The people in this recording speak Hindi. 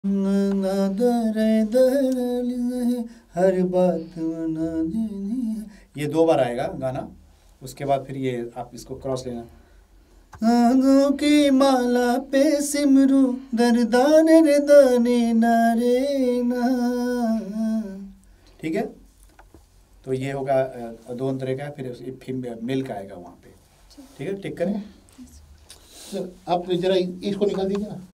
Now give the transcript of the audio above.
हर बात मना देनी है, ये 2 बार आएगा गाना। उसके बाद फिर ये आप इसको क्रॉस लेना। आगों की माला पे सिमरू दरदाने रे दाने नारे ना। ठीक है, तो ये होगा 2 अंतरे का, फिर मिल का आएगा वहाँ पे। ठीक है, टिक करें। आप जरा इसको निकाल दीजिए ना।